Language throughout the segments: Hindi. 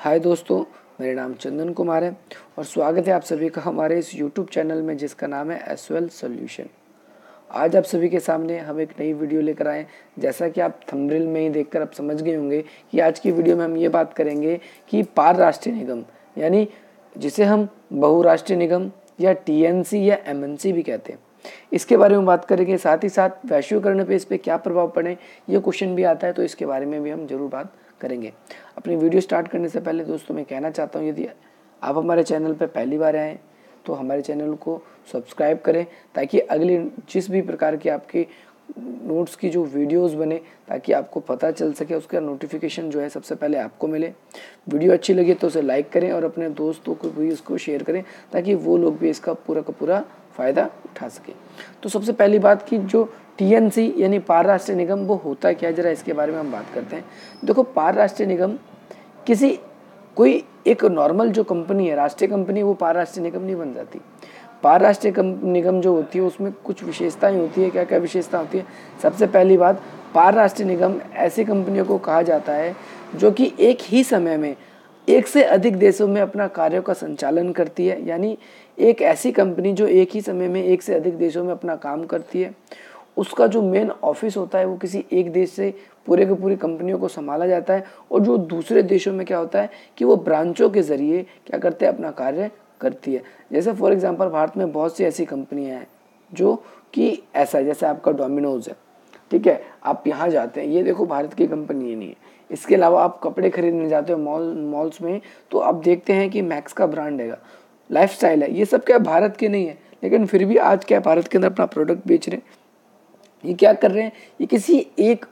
हाय दोस्तों, मेरा नाम चंदन कुमार है और स्वागत है आप सभी का हमारे इस यूट्यूब चैनल में जिसका नाम है एसवेल सॉल्यूशन। आज आप सभी के सामने हम एक नई वीडियो लेकर आए। जैसा कि आप थंबनेल में ही देखकर आप समझ गए होंगे कि आज की वीडियो में हम ये बात करेंगे कि पार राष्ट्रीय निगम यानी जिसे हम बहुराष्ट्रीय निगम या टीएनसी या एमएनसी भी कहते हैं, इसके बारे में बात करेंगे। साथ ही साथ वैश्वीकरण पे इस पर क्या प्रभाव पड़े, ये क्वेश्चन भी आता है, तो इसके बारे में भी हम जरूर बात करेंगे। अपनी वीडियो स्टार्ट करने से पहले दोस्तों मैं कहना चाहता हूँ, यदि आप हमारे चैनल पर पहली बार आए तो हमारे चैनल को सब्सक्राइब करें ताकि अगली जिस भी प्रकार की आपकी नोट्स की जो वीडियोस बने ताकि आपको पता चल सके, उसका नोटिफिकेशन जो है सबसे पहले आपको मिले। वीडियो अच्छी लगी तो उसे लाइक करें और अपने दोस्तों को भी उसको शेयर करें ताकि वो लोग भी इसका पूरा का पूरा फ़ायदा उठा सके। तो सबसे पहली बात कि जो टीएनसी यानी पार राष्ट्रीय निगम वो होता क्या है, जरा इसके बारे में हम बात करते हैं। देखो, पार राष्ट्रीय निगम कोई एक नॉर्मल जो कंपनी है, राष्ट्रीय कंपनी, वो पार राष्ट्रीय निगम नहीं बन जाती। पार राष्ट्रीय निगम जो होती है उसमें कुछ विशेषताएं होती है। क्या क्या विशेषता होती है? सबसे पहली बात, पार राष्ट्रीय निगम ऐसी कंपनियों को कहा जाता है जो कि एक ही समय में एक से अधिक देशों में अपना कार्यों का संचालन करती है। यानी एक ऐसी कंपनी जो एक ही समय में एक से अधिक देशों में अपना काम करती है, उसका जो मेन ऑफिस होता है वो किसी एक देश से पूरे की पूरी कंपनियों को संभाला जाता है, और जो दूसरे देशों में क्या होता है कि वो ब्रांचों के जरिए क्या करते हैं, अपना कार्य करती है। जैसे फॉर एग्जांपल भारत में बहुत सी ऐसी कंपनियां हैं जो कि ऐसा है, जैसे आपका डोमिनोज है, ठीक है, आप यहाँ जाते हैं, ये देखो भारत की कंपनी नहीं है। इसके अलावा आप कपड़े खरीदने जाते हो मॉल्स में, तो आप देखते हैं कि मैक्स का ब्रांड है, लाइफस्टाइल है, ये सब क्या भारत के नहीं है, लेकिन फिर भी आज क्या भारत के अंदर अपना प्रोडक्ट बेच रहे हैं। ये क्या कर रहे हैं, ये किसी एक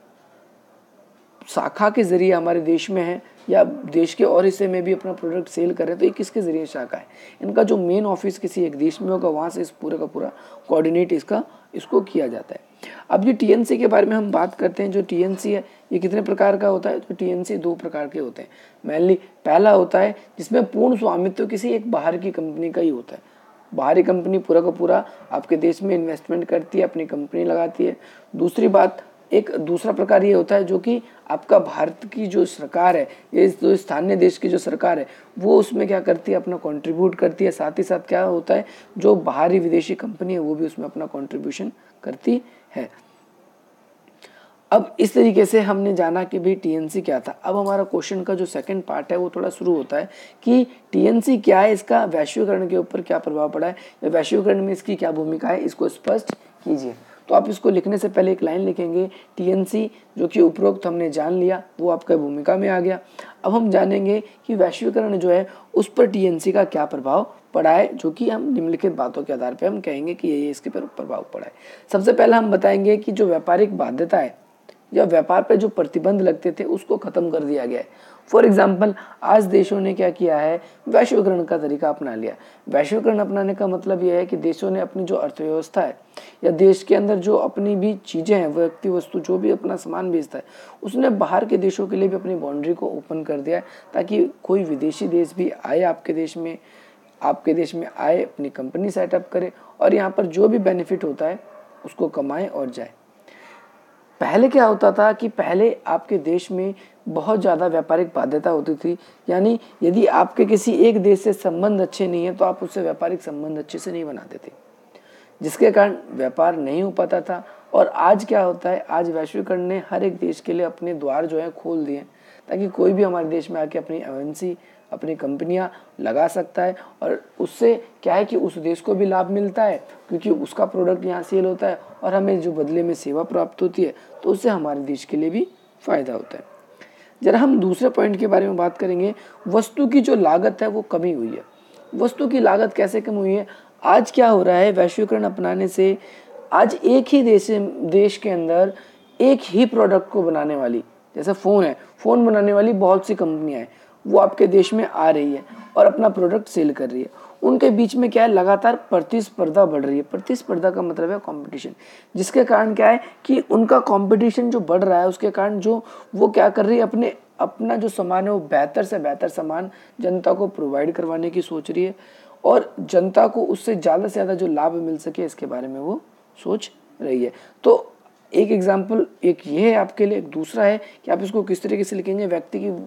शाखा के जरिए हमारे देश में है या देश के और हिस्से में भी अपना प्रोडक्ट सेल कर रहे हैं। तो ये किसके जरिए शाखा है? इनका जो मेन ऑफिस किसी एक देश में होगा, वहाँ से इस पूरे का पूरा कोऑर्डिनेट इसको किया जाता है। अब ये टीएनसी के बारे में हम बात करते हैं। जो टीएनसी है ये कितने प्रकार का होता है? तो टीएनसी दो प्रकार के होते हैं मेनली। पहला होता है जिसमें पूर्ण स्वामित्व किसी एक बाहर की कंपनी का ही होता है। बाहरी कंपनी पूरा का पूरा आपके देश में इन्वेस्टमेंट करती है, अपनी कंपनी लगाती है। दूसरी बात, एक दूसरा प्रकार ये होता है जो कि आपका भारत की जो सरकार है, ये जो स्थानीय देश की जो सरकार है, वो उसमें क्या करती है, अपना कंट्रीब्यूट करती है। साथ ही साथ क्या होता है, जो बाहरी विदेशी कंपनी है वो भी उसमें अपना कंट्रीब्यूशन करती है। अब इस तरीके से हमने जाना कि भाई टीएनसी क्या था। अब हमारा क्वेश्चन का जो सेकंड पार्ट है वो थोड़ा शुरू होता है कि टीएनसी क्या है, इसका वैश्वीकरण के ऊपर क्या प्रभाव पड़ा है, या वैश्वीकरण में इसकी क्या भूमिका है, इसको स्पष्ट कीजिए। तो आप इसको लिखने से पहले एक लाइन लिखेंगे, टीएनसी जो कि उपरोक्त हमने जान लिया वो आपका भूमिका में आ गया। अब हम जानेंगे कि वैश्वीकरण जो है उस पर टीएनसी का क्या प्रभाव पड़ा है, जो कि हम निम्नलिखित बातों के आधार पर हम कहेंगे कि ये इसके पर प्रभाव पड़ा है। सबसे पहले हम बताएंगे कि जो व्यापारिक बाध्यता है या व्यापार पर जो प्रतिबंध लगते थे उसको खत्म कर दिया गया है। फॉर एग्जाम्पल, आज देशों ने क्या किया है, वैश्वीकरण का तरीका अपना लिया। वैश्वीकरण अपनाने का मतलब यह है कि देशों ने अपनी जो अर्थव्यवस्था है या देश के अंदर जो अपनी भी चीज़ें हैं, व्यक्ति वस्तु जो भी अपना सामान बेचता है, उसने बाहर के देशों के लिए भी अपनी बाउंड्री को ओपन कर दिया है ताकि कोई विदेशी देश भी आए आपके देश में आए, अपनी कंपनी सेटअप करे और यहाँ पर जो भी बेनिफिट होता है उसको कमाए और जाए। पहले क्या होता था कि पहले आपके देश में बहुत ज़्यादा व्यापारिक बाध्यता होती थी। यानी यदि आपके किसी एक देश से संबंध अच्छे नहीं है तो आप उससे व्यापारिक संबंध अच्छे से नहीं बनाते थे, जिसके कारण व्यापार नहीं हो पाता था। और आज क्या होता है, आज वैश्वीकरण ने हर एक देश के लिए अपने द्वार जो है खोल दिए ताकि कोई भी हमारे देश में आके अपनी एमएनसी, अपनी कंपनियां लगा सकता है। और उससे क्या है कि उस देश को भी लाभ मिलता है क्योंकि उसका प्रोडक्ट यहाँ सेल होता है और हमें जो बदले में सेवा प्राप्त होती है, तो उससे हमारे देश के लिए भी फायदा होता है। जरा हम दूसरे पॉइंट के बारे में बात करेंगे। वस्तु की जो लागत है वो कमी हुई है। वस्तु की लागत कैसे कम हुई है? आज क्या हो रहा है, वैश्वीकरण अपनाने से आज एक ही देश के अंदर एक ही प्रोडक्ट को बनाने वाली, जैसे फ़ोन है, फ़ोन बनाने वाली बहुत सी कंपनियां हैं, वो आपके देश में आ रही है और अपना प्रोडक्ट सेल कर रही है। उनके बीच में क्या है, लगातार प्रतिस्पर्धा बढ़ रही है। प्रतिस्पर्धा का मतलब है कंपटीशन, जिसके कारण क्या है कि उनका कंपटीशन जो बढ़ रहा है उसके कारण जो वो क्या कर रही है, अपना जो सामान है वो बेहतर से बेहतर सामान जनता को प्रोवाइड करवाने की सोच रही है और जनता को उससे ज़्यादा से ज़्यादा जो लाभ मिल सके इसके बारे में वो सोच रही है। तो एक एग्जाम्पल एक ये है आपके लिए। एक दूसरा है कि आप इसको किस तरीके से लिखेंगे, व्यक्ति की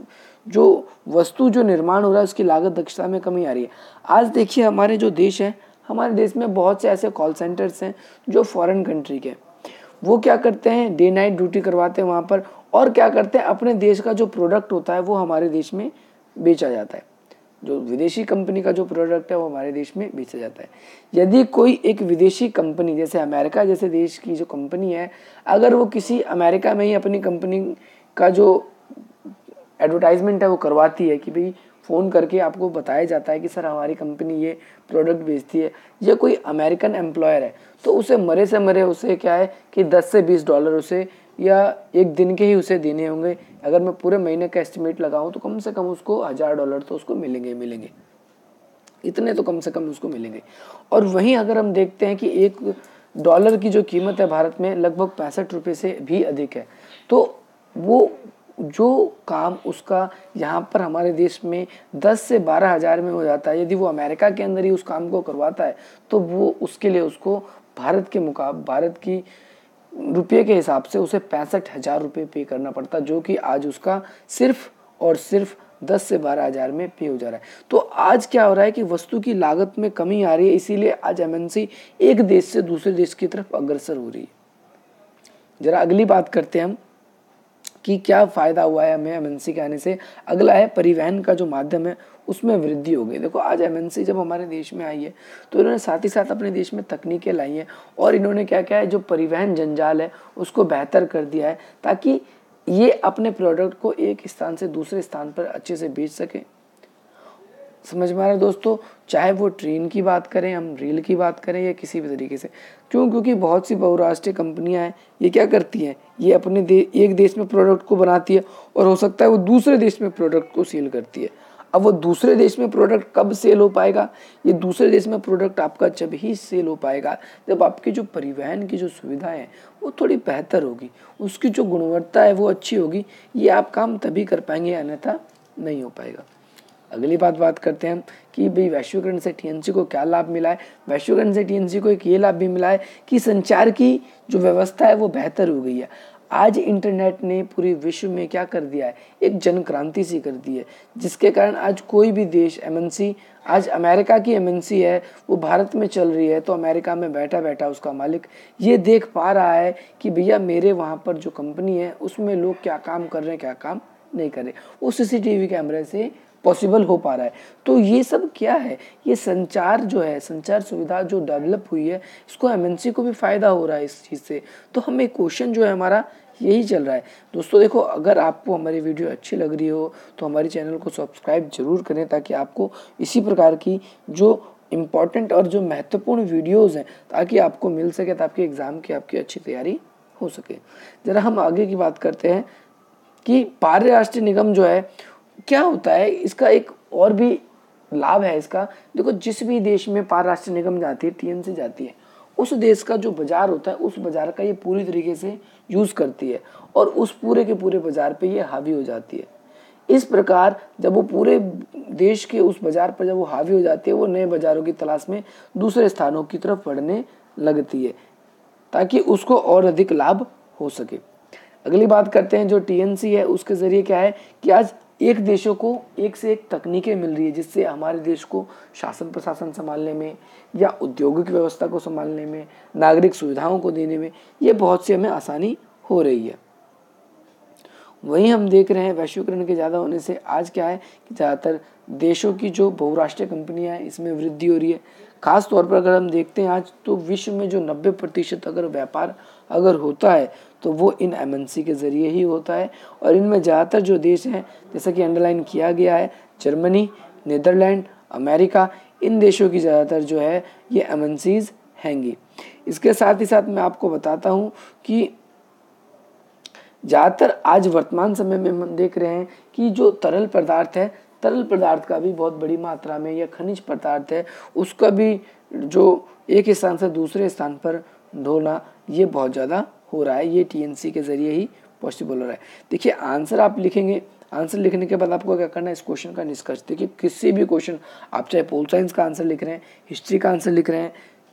जो वस्तु जो निर्माण हो रहा है उसकी लागत दक्षता में कमी आ रही है। आज देखिए हमारे जो देश है, हमारे देश में बहुत से ऐसे कॉल सेंटर्स हैं जो फॉरेन कंट्री के, वो क्या करते हैं, डे नाइट ड्यूटी करवाते हैं वहाँ पर, और क्या करते हैं, अपने देश का जो प्रोडक्ट होता है वो हमारे देश में बेचा जाता है। जो विदेशी कंपनी का जो प्रोडक्ट है वो हमारे देश में बेचा जाता है। यदि कोई एक विदेशी कंपनी, जैसे अमेरिका जैसे देश की जो कंपनी है, अगर वो किसी अमेरिका में ही अपनी कंपनी का जो एडवर्टाइजमेंट है वो करवाती है कि भाई फ़ोन करके आपको बताया जाता है कि सर हमारी कंपनी ये प्रोडक्ट बेचती है, या कोई अमेरिकन एम्प्लॉयर है, तो उसे मरे से मरे उसे क्या है कि 10 से 20 डॉलर उसे या एक दिन के ही उसे देने होंगे। अगर मैं पूरे महीने का एस्टिमेट लगाऊं तो कम से कम उसको $1000 तो उसको मिलेंगे, इतने तो कम से कम उसको मिलेंगे। और वहीं अगर हम देखते हैं कि $1 की जो कीमत है भारत में लगभग 65 रुपये से भी अधिक है, तो वो जो काम उसका यहाँ पर हमारे देश में 10 से 12 हज़ार में हो जाता है, यदि वो अमेरिका के अंदर ही उस काम को करवाता है तो वो उसके लिए उसको भारत की रुपये के हिसाब से उसे 65,000 रुपये पे करना पड़ता, जो कि आज उसका सिर्फ और सिर्फ 10 से 12 हज़ार में पे हो जा रहा है। तो आज क्या हो रहा है कि वस्तु की लागत में कमी आ रही है, इसीलिए आज एमएनसी एक देश से दूसरे देश की तरफ अग्रसर हो रही है। जरा अगली बात करते हैं हम कि क्या फ़ायदा हुआ है हमें एमएनसी के आने से। अगला है परिवहन का जो माध्यम है उसमें वृद्धि हो गई। देखो आज एमएनसी जब हमारे देश में आई है तो इन्होंने साथ ही साथ अपने देश में तकनीकें लाई हैं, और इन्होंने क्या क्या है, जो परिवहन जंजाल है उसको बेहतर कर दिया है, ताकि ये अपने प्रोडक्ट को एक स्थान से दूसरे स्थान पर अच्छे से बेच सकें। समझ में आ रहा है दोस्तों, चाहे वो ट्रेन की बात करें, हम रेल की बात करें, या किसी भी तरीके से। क्यों? क्योंकि बहुत सी बहुराष्ट्रीय कंपनियां हैं, ये क्या करती हैं, ये अपने एक देश में प्रोडक्ट को बनाती है और हो सकता है वो दूसरे देश में प्रोडक्ट को सेल करती है। अब वो दूसरे देश में प्रोडक्ट कब सेल हो पाएगा, ये दूसरे देश में प्रोडक्ट आपका जब ही सेल हो पाएगा जब आपकी जो परिवहन की जो सुविधाएं हैं वो थोड़ी बेहतर होगी, उसकी जो गुणवत्ता है वो अच्छी होगी। ये आप काम तभी कर पाएंगे, अन्यथा नहीं हो पाएगा। अगली बात करते हैं हम कि भाई वैश्वीकरण से टीएनसी को क्या लाभ मिला है। वैश्वीकरण से टीएनसी को एक ये लाभ भी मिला है कि संचार की जो व्यवस्था है वो बेहतर हो गई है। आज इंटरनेट ने पूरे विश्व में क्या कर दिया है, एक जन क्रांति सी कर दी है, जिसके कारण आज कोई भी देश एमएनसी, आज अमेरिका की एमएनसी है वो भारत में चल रही है, तो अमेरिका में बैठा बैठा उसका मालिक ये देख पा रहा है कि भैया मेरे वहाँ पर जो कंपनी है उसमें लोग क्या काम कर रहे हैं, क्या काम नहीं कर रहे, वो सीसीटीवी कैमरे से पॉसिबल हो पा रहा है। तो ये सब क्या है, ये संचार जो है, संचार सुविधा जो डेवलप हुई है, इसको एमएनसी को भी फ़ायदा हो रहा है इस चीज़ से। तो हमें क्वेश्चन जो है हमारा यही चल रहा है। दोस्तों देखो, अगर आपको हमारी वीडियो अच्छी लग रही हो तो हमारे चैनल को सब्सक्राइब जरूर करें, ताकि आपको इसी प्रकार की जो इम्पॉर्टेंट और जो महत्वपूर्ण वीडियोज़ हैं ताकि आपको मिल सके, ताकि एग्ज़ाम की आपकी अच्छी तैयारी हो सके। ज़रा हम आगे की बात करते हैं कि पार्य राष्ट्रीय निगम जो है क्या होता है, इसका एक और भी लाभ है इसका। देखो, जिस भी देश में पार राष्ट्रीय निगम जाती है, टीएनसी जाती है, उस देश का जो बाजार होता है उस बाजार का ये पूरी तरीके से यूज़ करती है और उस पूरे के पूरे बाजार पे ये हावी हो जाती है। इस प्रकार जब वो पूरे देश के उस बाजार पर जब वो हावी हो जाती है, वो नए बाजारों की तलाश में दूसरे स्थानों की तरफ बढ़ने लगती है, ताकि उसको और अधिक लाभ हो सके। अगली बात करते हैं, जो टीएनसी है उसके ज़रिए क्या है कि आज एक देशों को एक से एक तकनीकें मिल रही है, जिससे हमारे देश को शासन प्रशासन संभालने में या औद्योगिक व्यवस्था को संभालने में, नागरिक सुविधाओं को देने में ये बहुत सी हमें आसानी हो रही है। वहीं हम देख रहे हैं वैश्वीकरण के ज़्यादा होने से आज क्या है कि ज़्यादातर देशों की जो बहुराष्ट्रीय कंपनियां हैं इसमें वृद्धि हो रही है। खास तौर पर अगर हम देखते हैं आज तो विश्व में जो 90% अगर व्यापार अगर होता है तो वो इन एमएनसी के ज़रिए ही होता है, और इनमें ज़्यादातर जो देश हैं जैसा कि अंडरलाइन किया गया है, जर्मनी, नीदरलैंड, अमेरिका, इन देशों की ज़्यादातर जो है ये एमएनसीज हैंगी। इसके साथ ही साथ मैं आपको बताता हूँ कि ज़्यादातर आज वर्तमान समय में हम देख रहे हैं कि जो तरल पदार्थ है, तरल पदार्थ का भी बहुत बड़ी मात्रा में, या खनिज पदार्थ है उसका भी जो एक स्थान से दूसरे स्थान पर ढोना ये बहुत ज़्यादा हो रहा है। ये टीएनसी के ज़रिए ही पॉसिबल हो रहा है। देखिए, आंसर आप लिखेंगे, आंसर लिखने के बाद आपको क्या करना है, इस क्वेश्चन का निष्कर्ष। देखिए, किसी भी क्वेश्चन, आप चाहे पोल साइंस का आंसर लिख रहे हैं, हिस्ट्री का आंसर लिख रहे हैं,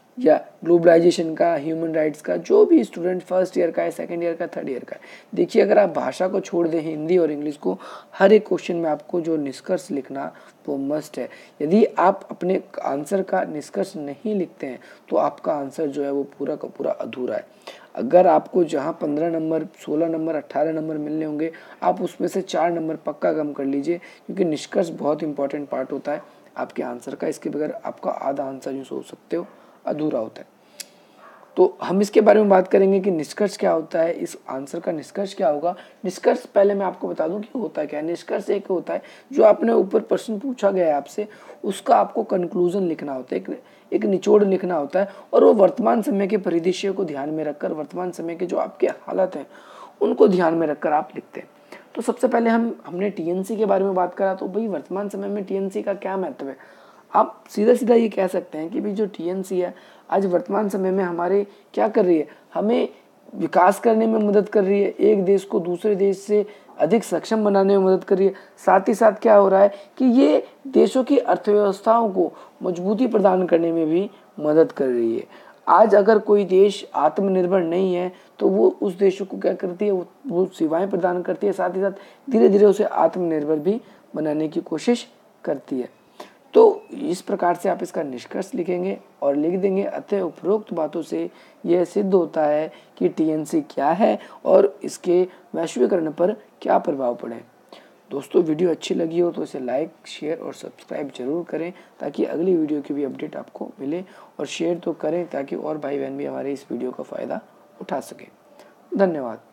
या ग्लोबलाइजेशन का, ह्यूमन राइट्स का, जो भी स्टूडेंट फर्स्ट ईयर का है, सेकंड ईयर का, थर्ड ईयर का है, देखिए अगर आप भाषा को छोड़ दें, हिंदी और इंग्लिश को, हर एक क्वेश्चन में आपको जो निष्कर्ष लिखना वो मस्ट है। यदि आप अपने आंसर का निष्कर्ष नहीं लिखते हैं तो आपका आंसर जो है वो पूरा का पूरा अधूरा है। अगर आपको जहाँ 15 नंबर, 16 नंबर, 18 नंबर मिलने होंगे, आप उसमें से 4 नंबर पक्का कम कर लीजिए, क्योंकि निष्कर्ष बहुत इंपॉर्टेंट पार्ट होता है आपके आंसर का। इसके बगैर आपका आधा आंसर यूँ सोच सकते हो अधूरा होता है। तो हम इसके बारे में बात करेंगे कि निष्कर्ष क्या होता है, इस आंसर का निष्कर्ष क्या होगा। निष्कर्ष पहले मैं आपको बता दूं कि होता क्या है। निष्कर्ष एक होता है जो आपने ऊपर प्रश्न पूछा गया है आपसे, उसका आपको कंक्लूजन लिखना होता है, एक निचोड़ लिखना होता है, और वो वर्तमान समय के परिदृश्य को ध्यान में रखकर, वर्तमान समय के जो आपके हालत हैं उनको ध्यान में रखकर आप लिखते हैं। तो सबसे पहले हमने टीएनसी के बारे में बात करा, तो भाई वर्तमान समय में टीएनसी का क्या महत्व है। आप सीधा सीधा ये कह सकते हैं कि भाई जो टीएनसी है आज वर्तमान समय में हमारे क्या कर रही है, हमें विकास करने में मदद कर रही है, एक देश को दूसरे देश से अधिक सक्षम बनाने में मदद कर रही है। साथ ही साथ क्या हो रहा है कि ये देशों की अर्थव्यवस्थाओं को मजबूती प्रदान करने में भी मदद कर रही है। आज अगर कोई देश आत्मनिर्भर नहीं है तो वो उस देशों को क्या करती है, वो सेवाएं प्रदान करती है, साथ ही साथ धीरे धीरे उसे आत्मनिर्भर भी बनाने की कोशिश करती है। तो इस प्रकार से आप इसका निष्कर्ष लिखेंगे और लिख देंगे। अतः उपरोक्त बातों से यह सिद्ध होता है कि टीएनसी क्या है और इसके वैश्वीकरण पर क्या प्रभाव पड़े। दोस्तों, वीडियो अच्छी लगी हो तो इसे लाइक, शेयर और सब्सक्राइब जरूर करें, ताकि अगली वीडियो की भी अपडेट आपको मिले। और शेयर तो करें ताकि और भाई बहन भी हमारे इस वीडियो का फ़ायदा उठा सकें। धन्यवाद।